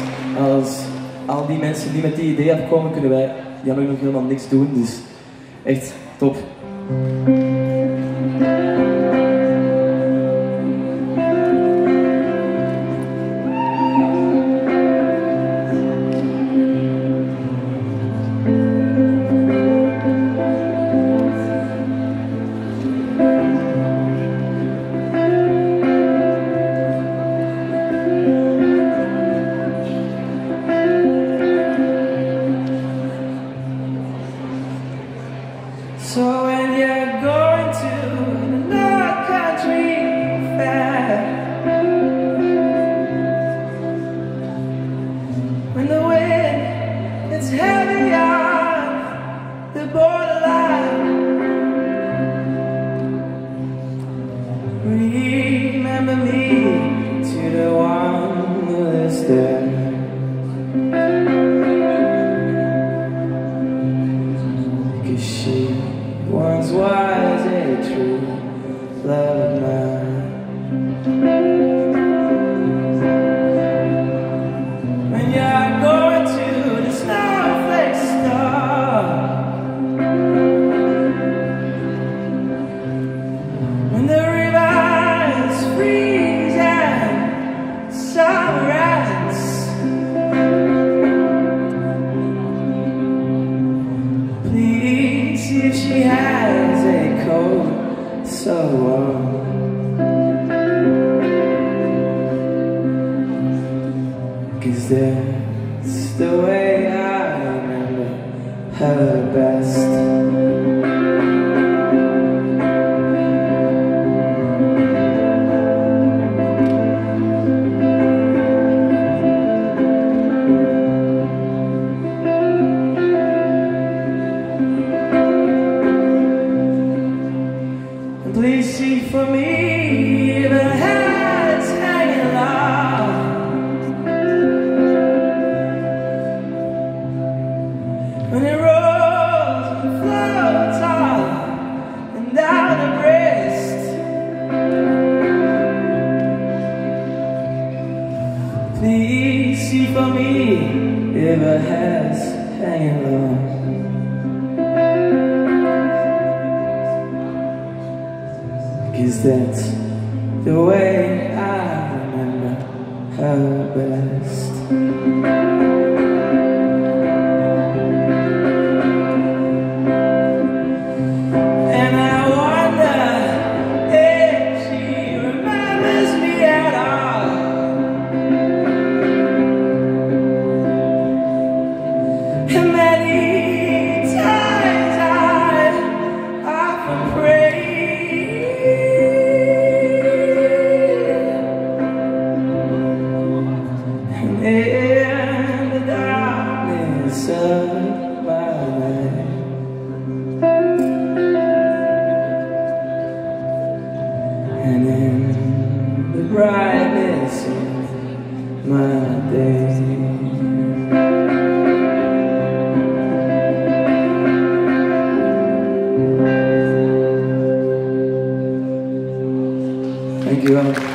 Als al die mensen die met die idee afkomen, kunnen wij jammer nog helemaal niks doen. Dus echt top. So when you're going to another country fair, when the wind is heavy on the borderline, remember me to the one who is there. Because she once was a true love of mine. When you're going to the snowflake store, when the rivers freeze and summer ends, please see if she has a coat so warm. 'Cause that's the way I remember her best. Please see for me the heads hanging low, when it rolls and floats on and down her breast. Please see for me if her head's hanging low. Cause that's the way I remember her best. And I wonder if she remembers me at all. And many times I often pray, in the darkness of my night, and in the brightness of my day. Thank you all.